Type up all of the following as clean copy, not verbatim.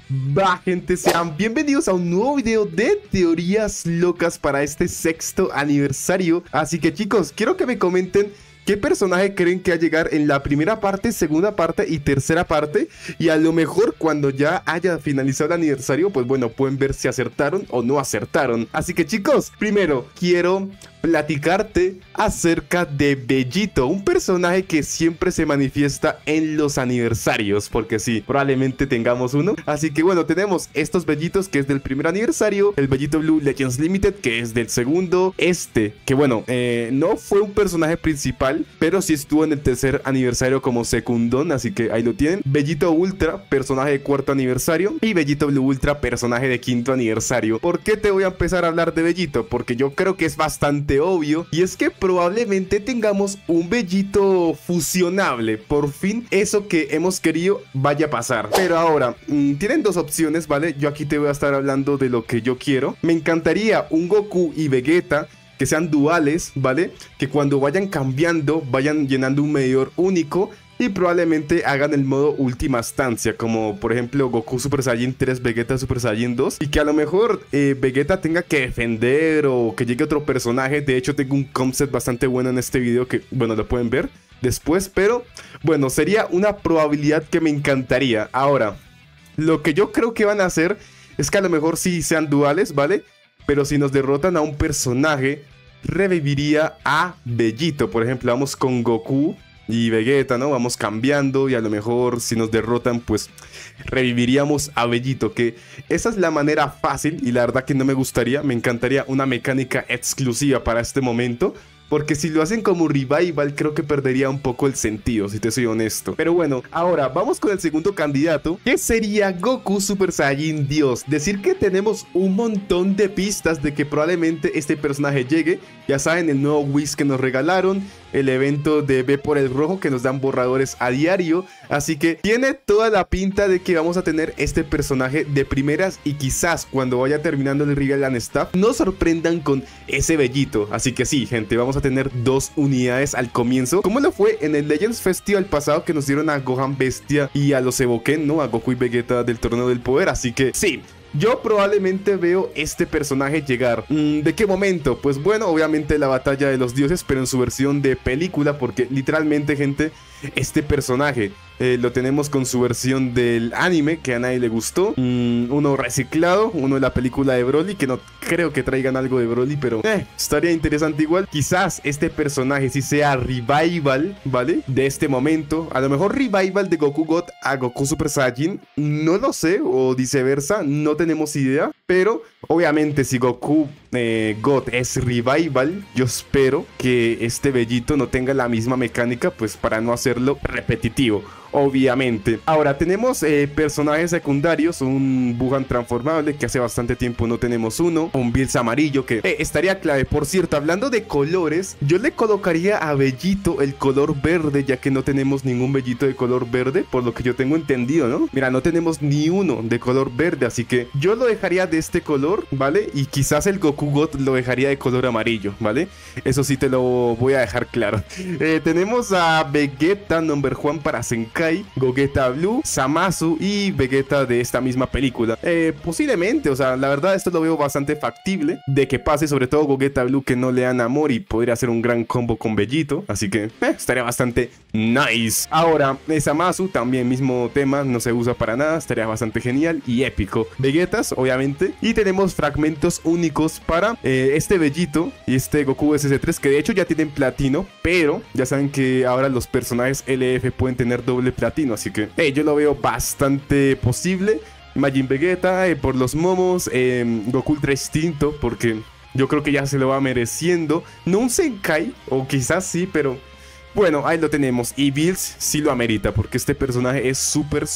Va, gente, sean bienvenidos a un nuevo video de teorías locas para este sexto aniversario. Así que, chicos, quiero que me comenten qué personaje creen que va a llegar en la primera parte, segunda parte y tercera parte. Y a lo mejor cuando ya haya finalizado el aniversario, pues bueno, pueden ver si acertaron o no acertaron. Así que, chicos, primero quiero platicarte acerca de Bellito, un personaje que siempre se manifiesta en los aniversarios, porque sí, probablemente tengamos uno. Así que bueno, tenemos estos Bellitos que es del primer aniversario, el Bellito Blue Legends Limited que es del segundo, que bueno, no fue un personaje principal, pero sí estuvo en el tercer aniversario como secundón, así que ahí lo tienen. Bellito Ultra, personaje de cuarto aniversario, y Bellito Blue Ultra, personaje de quinto aniversario. ¿Por qué te voy a empezar a hablar de Bellito? Porque yo creo que es bastante obvio, y es que probablemente tengamos un Bellito fusionable. Por fin eso que hemos querido vaya a pasar. Pero ahora, tienen dos opciones, ¿vale? Yo aquí te voy a estar hablando de lo que yo quiero. Me encantaría un Goku y Vegeta que sean duales, ¿vale? Que cuando vayan cambiando, vayan llenando un medidor único. Y probablemente hagan el modo última estancia, como por ejemplo Goku Super Saiyan 3, Vegeta Super Saiyan 2. Y que a lo mejor Vegeta tenga que defender o que llegue otro personaje. De hecho tengo un concept bastante bueno en este video que, bueno, lo pueden ver después. Pero bueno, sería una probabilidad que me encantaría. Ahora, lo que yo creo que van a hacer es que a lo mejor sí sean duales, ¿vale? Pero si nos derrotan a un personaje, reviviría a Bellito. Por ejemplo, vamos con Goku y Vegeta, ¿no? Vamos cambiando y a lo mejor si nos derrotan, pues reviviríamos a Bellito, que esa es la manera fácil y la verdad que no me gustaría. Me encantaría una mecánica exclusiva para este momento, porque si lo hacen como revival creo que perdería un poco el sentido, si te soy honesto. Pero bueno, ahora vamos con el segundo candidato, que sería Goku Super Saiyan Dios. Decir que tenemos un montón de pistas de que probablemente este personaje llegue. Ya saben, el nuevo Whis que nos regalaron, el evento de Ve por el Rojo que nos dan borradores a diario. Así que tiene toda la pinta de que vamos a tener este personaje de primeras. Y quizás cuando vaya terminando el Regal and Staff nos sorprendan con ese Bellito. Así que sí, gente, vamos a tener dos unidades al comienzo, como lo fue en el Legends Festival pasado, que nos dieron a Gohan Bestia y a los Evoken, ¿no? A Goku y Vegeta del Torneo del Poder. Así que sí, yo probablemente veo este personaje llegar. ¿De qué momento? Pues bueno, obviamente la batalla de los dioses, pero en su versión de película, porque literalmente, gente, este personaje lo tenemos con su versión del anime, que a nadie le gustó. Uno reciclado, uno de la película de Broly, que no creo que traigan algo de Broly, pero estaría interesante igual. Quizás este personaje sí sea revival, ¿vale? De este momento. A lo mejor revival de Goku God a Goku Super Saiyan, no lo sé, o viceversa, no tenemos idea. Pero obviamente si Goku God es revival, yo espero que este Bellito no tenga la misma mecánica, pues para no hacerlo repetitivo, obviamente. Ahora tenemos personajes secundarios, un Buhan transformable, que hace bastante tiempo no tenemos uno, un Bills amarillo que estaría clave. Por cierto, hablando de colores, yo le colocaría a Bellito el color verde, ya que no tenemos ningún Bellito de color verde, por lo que yo tengo entendido, ¿no? Mira, no tenemos ni uno de color verde, así que yo lo dejaría de este color, ¿vale? Y quizás el Goku God lo dejaría de color amarillo, ¿vale? Eso sí te lo voy a dejar claro. Tenemos a Vegeta Number One para Zenkai, Gogeta Blue, Zamasu y Vegeta de esta misma película. Posiblemente, o sea, la verdad esto lo veo bastante factible de que pase, sobre todo Gogeta Blue, que no le dan amor y podría hacer un gran combo con Bellito, así que estaría bastante nice. Ahora, Zamasu también mismo tema, no se usa para nada, estaría bastante genial y épico. Vegetas, obviamente, y tenemos fragmentos únicos para este Bellito y este Goku SS3, que de hecho ya tienen platino, pero ya saben que ahora los personajes LF pueden tener doble platino, así que yo lo veo bastante posible. Majin Vegeta por los momos, Goku Ultra Instinto, porque yo creo que ya se lo va mereciendo. No un Zenkai, o quizás sí, pero bueno, ahí lo tenemos. Y Bills sí lo amerita, porque este personaje es súper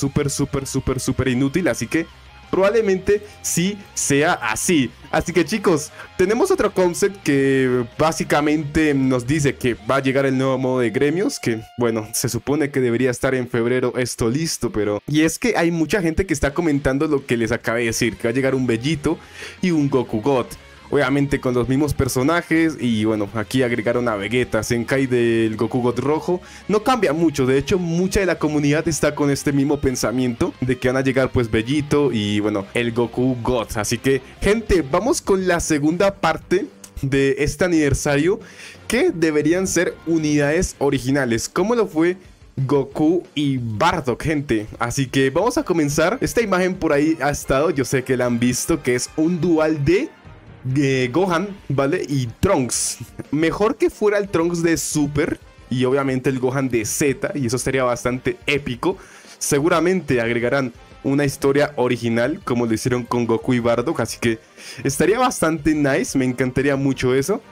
inútil, así que probablemente sí sea así. Así que, chicos, tenemos otro concept que básicamente nos dice que va a llegar el nuevo modo de gremios, que bueno, se supone que debería estar en febrero esto listo, pero... Y es que hay mucha gente que está comentando lo que les acabé de decir, que va a llegar un Bellito y un Goku God. obviamente con los mismos personajes. Y bueno, aquí agregaron a Vegeta, Zenkai del Goku God rojo. No cambia mucho, de hecho mucha de la comunidad está con este mismo pensamiento de que van a llegar pues Vegito y bueno, el Goku God. Así que gente, vamos con la segunda parte de este aniversario, que deberían ser unidades originales, como lo fue Goku y Bardock, gente. Así que vamos a comenzar. Esta imagen por ahí ha estado, yo sé que la han visto, que es un dual de Gohan, ¿vale? Y Trunks. Mejor que fuera el Trunks de Super y obviamente el Gohan de Z, y eso estaría bastante épico. Seguramente agregarán una historia original como lo hicieron con Goku y Bardock, así que estaría bastante nice, me encantaría mucho eso.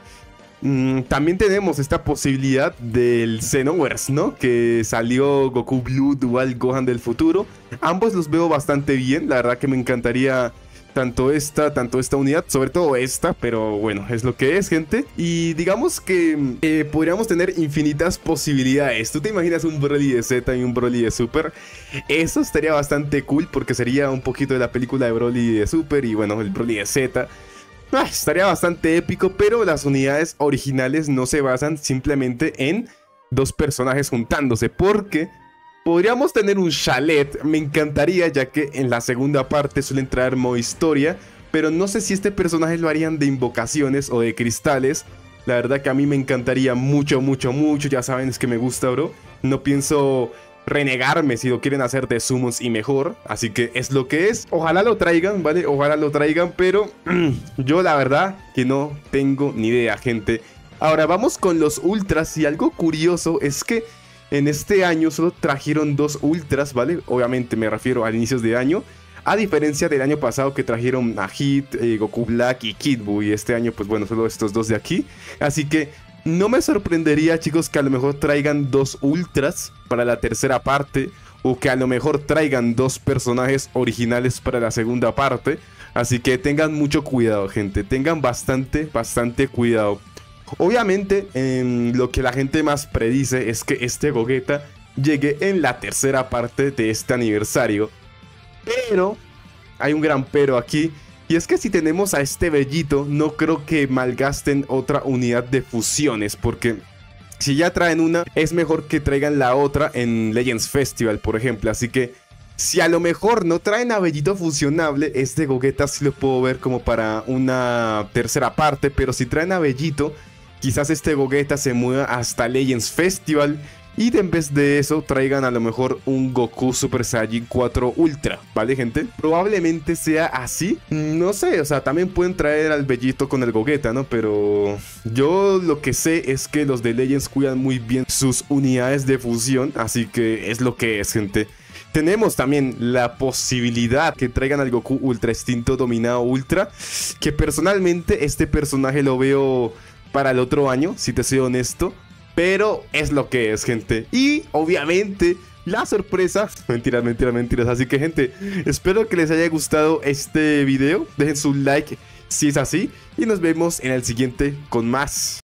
También tenemos esta posibilidad del Xenoverse, ¿no? Que salió Goku Blue Dual Gohan del futuro. Ambos los veo bastante bien, la verdad que me encantaría tanto esta unidad, sobre todo esta, pero bueno, es lo que es, gente. Y digamos que podríamos tener infinitas posibilidades. ¿Tú te imaginas un Broly de Z y un Broly de Super? Eso estaría bastante cool porque sería un poquito de la película de Broly de Super y bueno, el Broly de Z. Estaría bastante épico, pero las unidades originales no se basan simplemente en dos personajes juntándose, porque podríamos tener un Chalet, me encantaría, ya que en la segunda parte suelen traer modo historia, pero no sé si este personaje lo harían de invocaciones o de cristales. La verdad que a mí me encantaría mucho, ya saben, es que me gusta, bro. No pienso renegarme si lo quieren hacer de summons y mejor, así que es lo que es. Ojalá lo traigan, ¿vale? Ojalá lo traigan, pero yo la verdad que no tengo ni idea, gente. Ahora vamos con los ultras, y algo curioso es que en este año solo trajeron dos ultras, ¿vale? Obviamente me refiero a inicios de año, a diferencia del año pasado que trajeron a Hit, Goku Black y Kid Buu, y este año pues bueno, solo estos dos de aquí. Así que no me sorprendería, chicos, que a lo mejor traigan dos ultras para la tercera parte, o que a lo mejor traigan dos personajes originales para la segunda parte. Así que tengan mucho cuidado, gente, tengan bastante cuidado. Obviamente, lo que la gente más predice es que este Gogeta llegue en la tercera parte de este aniversario. Pero hay un gran pero aquí, y es que si tenemos a este Bellito, no creo que malgasten otra unidad de fusiones, porque si ya traen una, es mejor que traigan la otra en Legends Festival, por ejemplo. Así que si a lo mejor no traen a Bellito fusionable, este Gogeta sí lo puedo ver como para una tercera parte. Pero si traen a Bellito, quizás este Gogeta se mueva hasta Legends Festival, y en vez de eso traigan a lo mejor un Goku Super Saiyajin 4 Ultra, ¿vale, gente? Probablemente sea así, no sé, o sea, también pueden traer al Bellito con el Gogeta, ¿no? Pero yo lo que sé es que los de Legends cuidan muy bien sus unidades de fusión, así que es lo que es, gente. Tenemos también la posibilidad que traigan al Goku Ultra Instinto Dominado Ultra, que personalmente este personaje lo veo para el otro año, si te soy honesto. Pero es lo que es, gente. Y obviamente la sorpresa, mentiras. Así que, gente, espero que les haya gustado este video. Dejen su like si es así, y nos vemos en el siguiente con más.